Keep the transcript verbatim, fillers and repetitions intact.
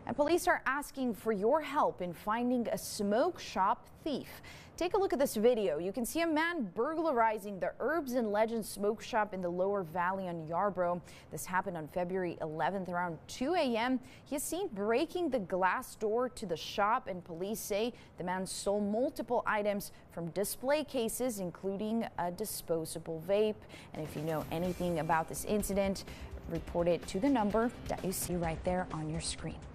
And police are asking for your help in finding a smoke shop thief. Take a look at this video. You can see a man burglarizing the Herbs and Legends smoke shop in the Lower Valley on Yarborough. This happened on February eleventh around two A M He is seen breaking the glass door to the shop, and police say the man stole multiple items from display cases, including a disposable vape. And if you know anything about this incident, report it to the number that you see right there on your screen.